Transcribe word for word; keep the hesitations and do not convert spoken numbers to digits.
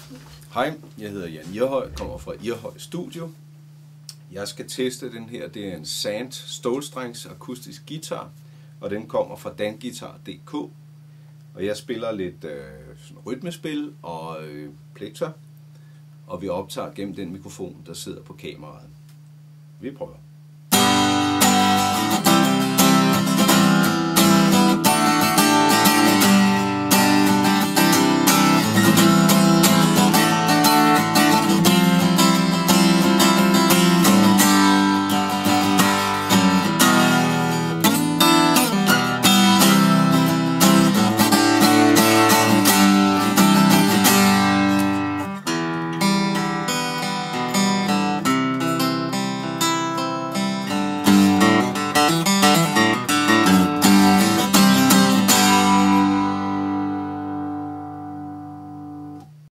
Hej, jeg hedder Jan Irhøj, kommer fra Irhøj Studio. Jeg skal teste den her, det er en Sand stålstrengs akustisk guitar, og den kommer fra danguitar punktum d k. Og jeg spiller lidt øh, rytmespil og øh, plekter, og vi optager gennem den mikrofon, der sidder på kameraet. Vi prøver.